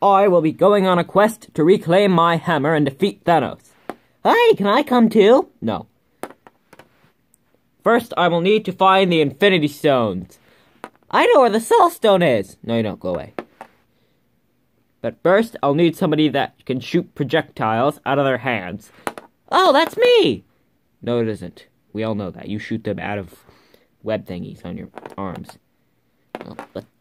I will be going on a quest to reclaim my hammer and defeat Thanos. Hey, can I come too? No. First, I will need to find the Infinity Stones. I know where the Soul Stone is. No, you don't. Go away. But first, I'll need somebody that can shoot projectiles out of their hands. Oh, that's me! No, it isn't. We all know that. You shoot them out of web thingies on your arms. Well,